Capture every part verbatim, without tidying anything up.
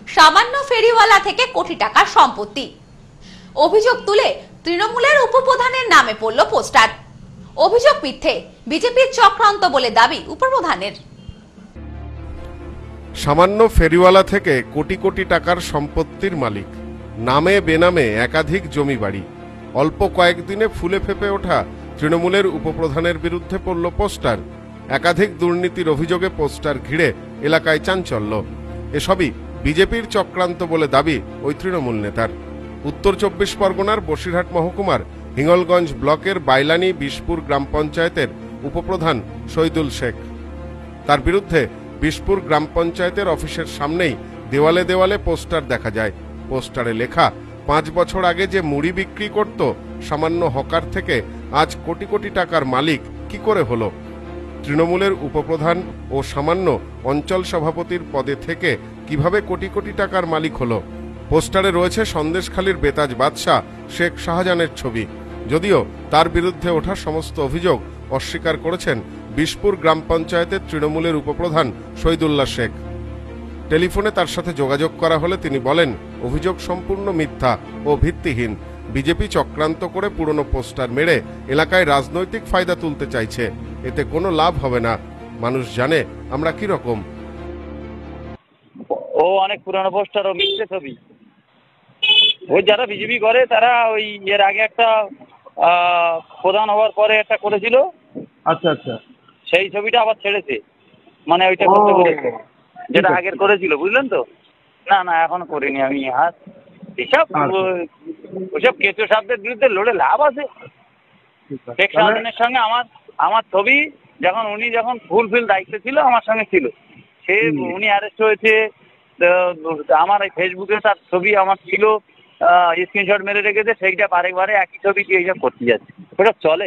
সামান্য ফেরিওয়ালা থেকে কোটি টাকার সম্পত্তি। অভিযোগ তুলে তৃণমূলের উপপ্রধানের নামে পড়ল পোস্টার। অভিযোগ মিথ্যে, বিজেপির চক্রান্ত বলে দাবি উপপ্রধানের। সামান্য ফেরিওয়ালা থেকে কোটি কোটি টাকার সম্পত্তির মালিক, নামে বেনামে একাধিক জমি বাড়ি, অল্প কয়েকদিনে ফুলে ফেপে ওঠা তৃণমূলের উপপ্রধানের বিরুদ্ধে পড়ল পোস্টার। একাধিক দুর্নীতির অভিযোগে পোস্টার ঘিরে এলাকায় চাঞ্চল্য। এসবই বিজেপির চক্রান্ত বলে দাবি ওই তৃণমূল নেতার। উত্তর চব্বিশ পরগনার বসিরহাট মহকুমার হিঙ্গলগঞ্জ ব্লকের বাইলানি বিশপুর গ্রাম পঞ্চায়েতের উপপ্রধান শহীদুল শেখ। তার বিরুদ্ধে বিশপুর গ্রাম পঞ্চায়েতের অফিসের সামনেই দেওয়ালে দেওয়ালে পোস্টার দেখা যায়। পোস্টারে লেখা, পাঁচ বছর আগে যে মুড়ি বিক্রি করত সামান্য হকার থেকে আজ কোটি কোটি টাকার মালিক কি করে হলো? তৃণমূলের উপপ্রধান ও সামান্য অঞ্চল সভাপতির পদে থেকে কিভাবে কোটি কোটি টাকার মালিক হলো? পোস্টারে রয়েছে সন্দেশখালীর বেতাজ বাদশাহ শেখ শাহজাহানের ছবি। যদিও তার বিরুদ্ধে ওঠা সমস্ত অভিযোগ অস্বীকার করেছেন বিশপুর গ্রাম পঞ্চায়েতের তৃণমূলের উপপ্রধান শহীদুল্লাহ শেখ। টেলিফোনে তার সাথে যোগাযোগ করা হলে তিনি বলেন, অভিযোগ সম্পূর্ণ মিথ্যা ও ভিত্তিহীন। বিজেপি চক্রান্ত করে পুরনো পোস্টার মেরে এলাকায় রাজনৈতিক ফায়দা তুলতে চাইছে। এতে কোনো লাভ হবে না। মানুষ জানে আমরা কি রকম। ও অনেক পুরনো পোস্টার ও মিথ্যে ছবি। ওই যারা বিজেপি করে তারা ওই এর আগে একটা প্রধান হওয়ার পরে একটা করেছিল। আচ্ছা আচ্ছা, সেই ছবিটা আবার ছেড়েছে, মানে ওইটা করতে বলেছে যেটা আগের করেছিল, বুঝলেন তো? না না এখনো করিনি আমি। আর এসব ওইসব কেঁচো সাপদের বিরুদ্ধে লড়ে লাভ আছে? শেখ শাহজাহানের সঙ্গে আমার আমার ছবি যখন উনি যখন ফুলফিল দায়িত্ব ছিল আমার সঙ্গে ছিল, সে উনি অ্যারেস্ট হয়েছে, আমার এই ফেসবুকে তার ছবি আমার ছিল, স্ক্রিনশট মেরে রেখেছে, সেইটা বারে বারে একই ছবি দিয়ে এইসব করতে যাচ্ছে। ওটা চলে?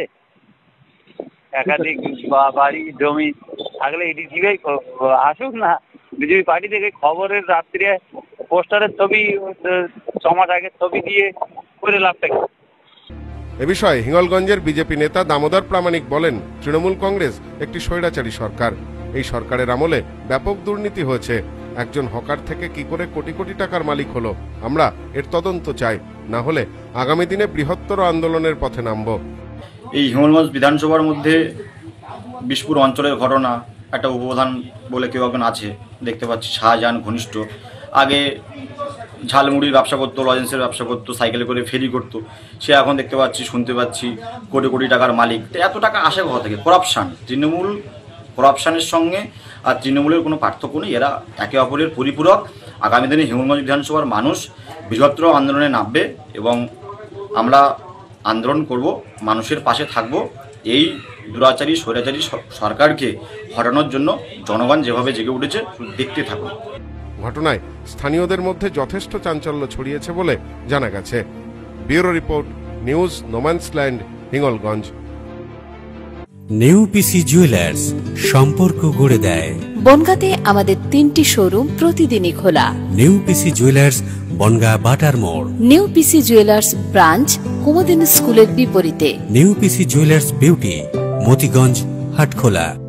একাধিক বাড়ি জমি থাকলে ইডি দিবেই, আসুক না বিজেপি পার্টি থেকে খবরের রাত্রে পোস্টারের ছবি ছ মাস আগের ছবি দিয়ে করে লাভটা কি? এ বিষয়ে হিঙ্গলগঞ্জের বিজেপি নেতা দামোদর প্রামাণিক বলেন, তৃণমূল কংগ্রেস একটি স্বৈরাচারী সরকার। এই সরকারের আমলে ব্যাপক দুর্নীতি হয়েছে। একজন হকার থেকে কি করে কোটি কোটি টাকার মালিক হলো, আমরা এর তদন্ত চাই। না হলে আগামী দিনে বৃহত্তর আন্দোলনের পথে নামব। এই হিঙ্গলগঞ্জ বিধানসভার মধ্যে বিশপুর অঞ্চলের ঘটনা, একটা উপপ্রধান বলে কেউ একজন আছে দেখতে পাচ্ছি, শাহজাহান ঘনিষ্ঠ। আগে ঝালমুড়ির ব্যবসা করতো, লজেন্সের ব্যবসা করতো, সাইকেলে করে ফেরি করতো। সে এখন দেখতে পাচ্ছি, শুনতে পাচ্ছি কোটি কোটি টাকার মালিক। তো এত টাকা আসে কোথা থেকে? করাপশান। তৃণমূল করাপশানের সঙ্গে আর তৃণমূলের কোনো পার্থক্য নেই, এরা একে অপরের পরিপূরক। আগামী দিনে হিঙ্গলগঞ্জ বিধানসভার মানুষ বৃহত্তর আন্দোলনে নামবে এবং আমরা আন্দোলন করব, মানুষের পাশে থাকব। এই দুরাচারী স্বৈরাচারী সরকারকে হটানোর জন্য জনগণ যেভাবে জেগে উঠেছে দেখতে থাকুন। ঘটনায় স্থানীয়দের মধ্যে যথেষ্ট চাঞ্চল্য ছড়িয়েছে বলে জানা গেছে। Bureau report, news no man's land, Hingalganj. New PC jewellers, সম্পর্ক গড়ে দেয়। বনগাঁতে আমাদের তিনটি শোরুম প্রতিদিনই খোলা। নিউ পিসি জুয়েলার্স, বনগাঁ বাটার মোড়। New PC jewellers branch Kumudini স্কুলের বিপরীতে। New PC jewellers beauty, Motiganj, Hatkhola.